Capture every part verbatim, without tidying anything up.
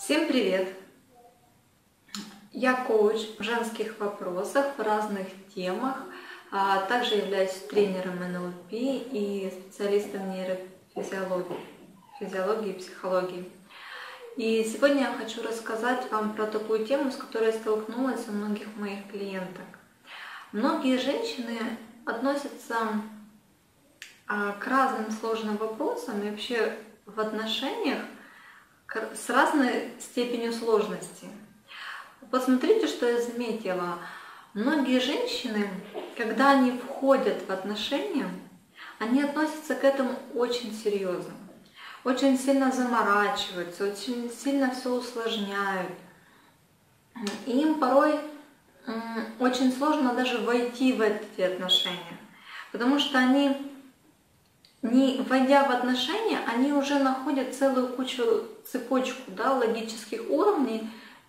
Всем привет! Я коуч в женских вопросах, в разных темах, а также являюсь тренером эн эл пи и специалистом нейрофизиологии, физиологии и психологии. И сегодня я хочу рассказать вам про такую тему, с которой я столкнулась у многих моих клиенток. Многие женщины относятся к разным сложным вопросам и вообще в отношениях с разной степенью сложности. Посмотрите, что я заметила. Многие женщины, когда они входят в отношения, они относятся к этому очень серьезно. Очень сильно заморачиваются, очень сильно все усложняют. И им порой очень сложно даже войти в эти отношения. Потому что они, не войдя в отношения, они уже находят целую кучу, цепочку, да, логических уровней,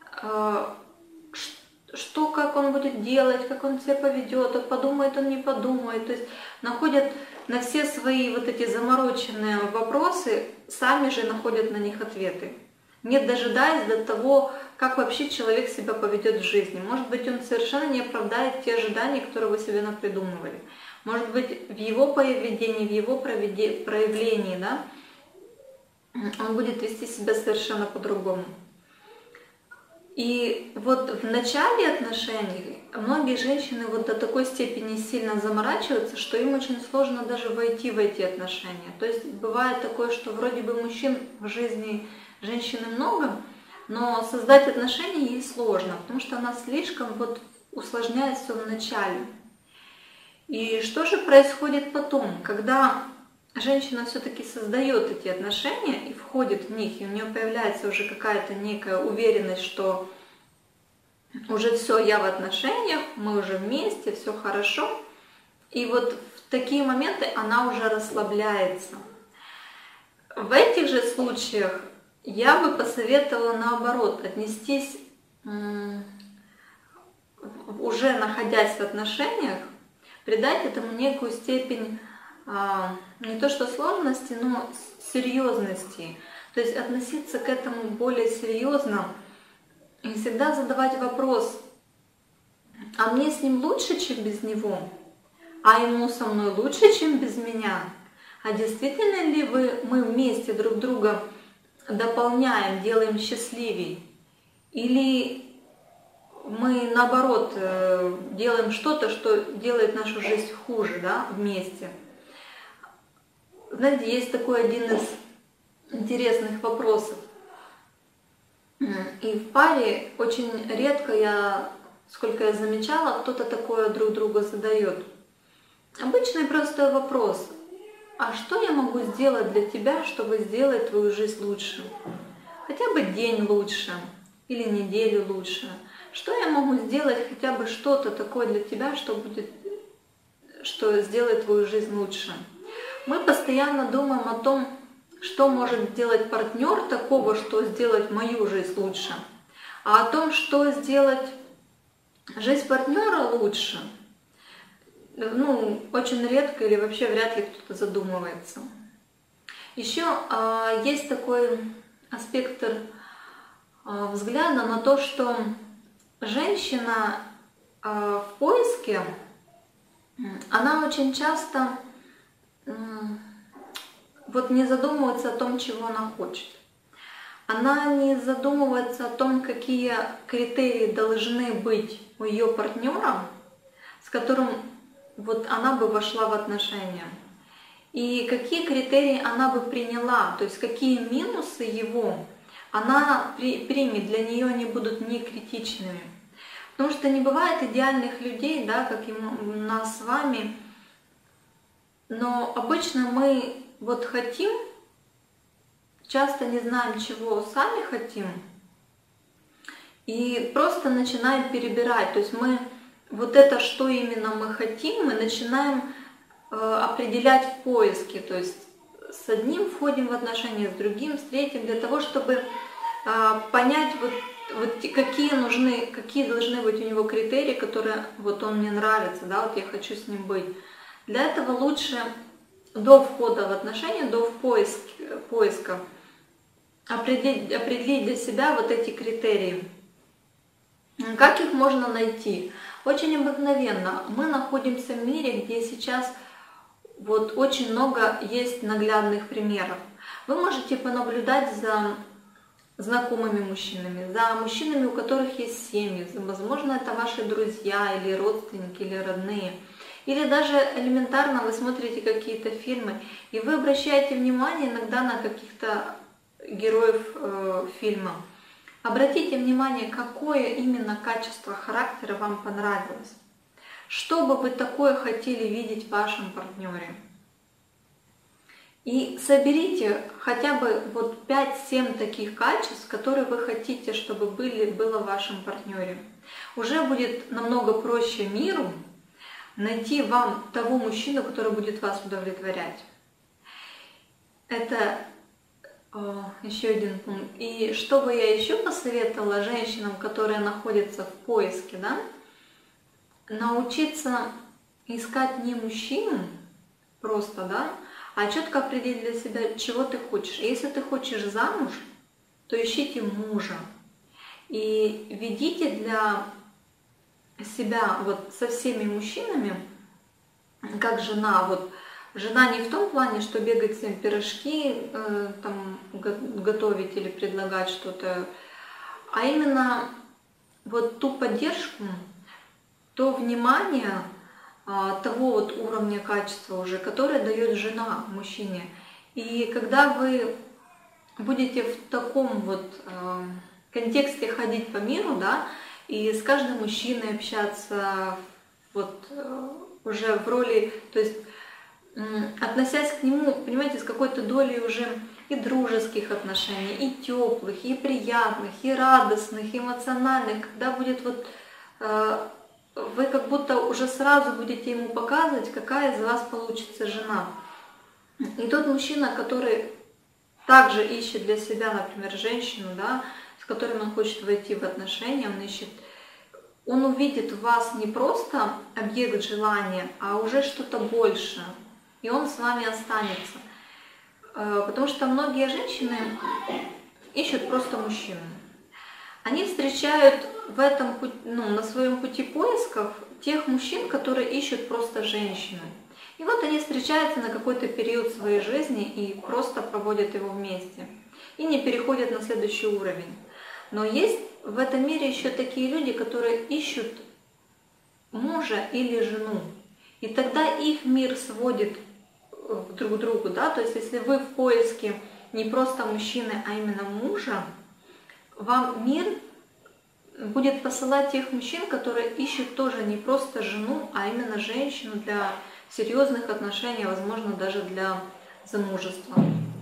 что, как он будет делать, как он себя поведет, а подумает он, не подумает. То есть находят на все свои вот эти замороченные вопросы, сами же находят на них ответы, не дожидаясь до того, как вообще человек себя поведет в жизни. Может быть, он совершенно не оправдает те ожидания, которые вы себе напридумывали. Может быть, в его поведении, в его проявлении, да, он будет вести себя совершенно по-другому. И вот в начале отношений многие женщины вот до такой степени сильно заморачиваются, что им очень сложно даже войти в эти отношения. То есть бывает такое, что вроде бы мужчин в жизни женщины много, но создать отношения ей сложно, потому что она слишком вот усложняет все в начале. И что же происходит потом, когда женщина все-таки создает эти отношения и входит в них, и у нее появляется уже какая-то некая уверенность, что уже все, я в отношениях, мы уже вместе, все хорошо. И вот в такие моменты она уже расслабляется. В этих же случаях я бы посоветовала наоборот отнестись, уже находясь в отношениях, придать этому некую степень не то что сложности, но серьезности. То есть относиться к этому более серьезно и всегда задавать вопрос: а мне с ним лучше, чем без него? А ему со мной лучше, чем без меня? А действительно ли вы, мы вместе друг друга дополняем, делаем счастливее? Или мы наоборот делаем что-то, что делает нашу жизнь хуже, да, вместе? Знаете, есть такой один из интересных вопросов. И в паре очень редко я, сколько я замечала, кто-то такое друг другу задает. Обычный простой вопрос: а что я могу сделать для тебя, чтобы сделать твою жизнь лучше? Хотя бы день лучше или неделю лучше. Что я могу сделать, хотя бы что-то такое для тебя, что будет, что сделает твою жизнь лучше? Мы постоянно думаем о том, что может сделать партнер такого, что сделать мою жизнь лучше. А о том, что сделать жизнь партнера лучше, ну, очень редко или вообще вряд ли кто-то задумывается. Еще а, есть такой аспект а, взгляда на то, что женщина а, в поиске, она очень часто вот не задумывается о том, чего она хочет. Она не задумывается о том, какие критерии должны быть у ее партнера, с которым вот она бы вошла в отношения. И какие критерии она бы приняла, то есть какие минусы его она примет, для нее они будут не критичными. Потому что не бывает идеальных людей, да, как и у нас с вами. Но обычно мы вот хотим, часто не знаем, чего сами хотим, и просто начинаем перебирать. То есть мы вот это, что именно мы хотим, мы начинаем э, определять в поиске. То есть с одним входим в отношения, с другим, с третьим, для того, чтобы э, понять, вот, вот какие нужны, какие должны быть у него критерии, которые вот он мне нравится, да, вот я хочу с ним быть. Для этого лучше до входа в отношения, до поиска, поиска определить, определить для себя вот эти критерии. Как их можно найти? Очень обыкновенно. Мы находимся в мире, где сейчас вот очень много есть наглядных примеров. Вы можете понаблюдать за знакомыми мужчинами, за мужчинами, у которых есть семьи. Возможно, это ваши друзья или родственники, или родные. Или даже элементарно вы смотрите какие-то фильмы, и вы обращаете внимание иногда на каких-то героев э, фильма. Обратите внимание, какое именно качество характера вам понравилось. Что бы вы такое хотели видеть в вашем партнере? И соберите хотя бы вот пять-семь таких качеств, которые вы хотите, чтобы были, было в вашем партнере. Уже будет намного проще миру найти вам того мужчину, который будет вас удовлетворять. Это э, еще один пункт. И что бы я еще посоветовала женщинам, которые находятся в поиске, да, научиться искать не мужчину просто, да, а четко определить для себя, чего ты хочешь. Если ты хочешь замуж, то ищите мужа. И ведите для себя вот со всеми мужчинами, как жена. Вот жена не в том плане, что бегать всем пирожки, э, там, готовить или предлагать что-то, а именно вот ту поддержку, то внимание, того вот уровня качества уже, которое дает жена мужчине. И когда вы будете в таком вот э, контексте ходить по миру, да, и с каждым мужчиной общаться вот э, уже в роли, то есть э, относясь к нему, понимаете, с какой-то долей уже и дружеских отношений, и теплых, и приятных, и радостных, и эмоциональных, когда будет вот э, вы как будто уже сразу будете ему показывать, какая из вас получится жена. И тот мужчина, который также ищет для себя, например, женщину, да, с которой он хочет войти в отношения, он ищет, он увидит в вас не просто объект желания, а уже что-то большее. И он с вами останется. Потому что многие женщины ищут просто мужчину. Они встречают в этом, ну, на своем пути поисков тех мужчин, которые ищут просто женщину. И вот они встречаются на какой-то период своей жизни и просто проводят его вместе. И не переходят на следующий уровень. Но есть в этом мире еще такие люди, которые ищут мужа или жену. И тогда их мир сводит друг к другу. Да? То есть если вы в поиске не просто мужчины, а именно мужа, вам мир будет посылать тех мужчин, которые ищут тоже не просто жену, а именно женщину для серьезных отношений, возможно, даже для замужества.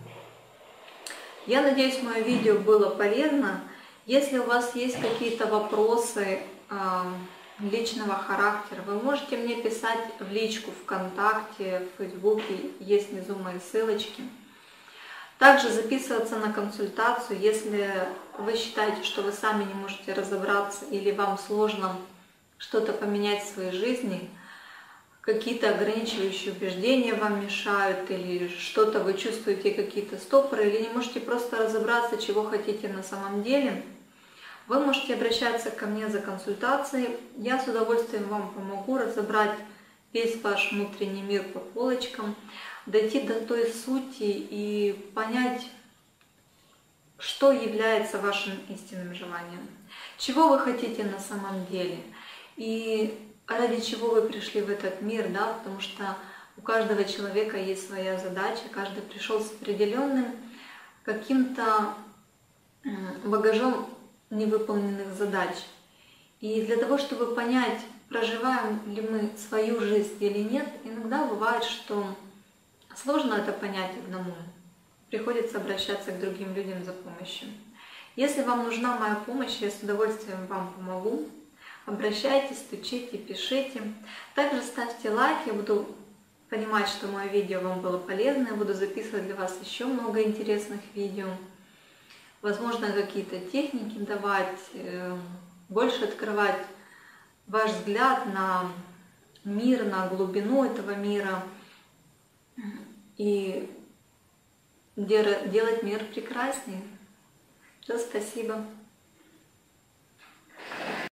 Я надеюсь, мое видео было полезно. Если у вас есть какие-то вопросы э, личного характера, вы можете мне писать в личку ВКонтакте, в Фейсбуке, есть внизу мои ссылочки. Также записываться на консультацию, если вы считаете, что вы сами не можете разобраться или вам сложно что-то поменять в своей жизни, какие-то ограничивающие убеждения вам мешают, или что-то вы чувствуете, какие-то стопоры, или не можете просто разобраться, чего хотите на самом деле, вы можете обращаться ко мне за консультацией. Я с удовольствием вам помогу разобрать весь ваш внутренний мир по полочкам, дойти до той сути и понять, что является вашим истинным желанием, чего вы хотите на самом деле и ради чего вы пришли в этот мир, да, потому что у каждого человека есть своя задача, каждый пришел с определенным каким-то багажом невыполненных задач. И для того, чтобы понять, проживаем ли мы свою жизнь или нет, иногда бывает, что сложно это понять одному. Приходится обращаться к другим людям за помощью. Если вам нужна моя помощь, я с удовольствием вам помогу. Обращайтесь, стучите, пишите. Также ставьте лайк, я буду понимать, что мое видео вам было полезно. Я буду записывать для вас еще много интересных видео. Возможно, какие-то техники давать, больше открывать ваш взгляд на мир, на глубину этого мира. И делать мир прекраснее. Все, спасибо.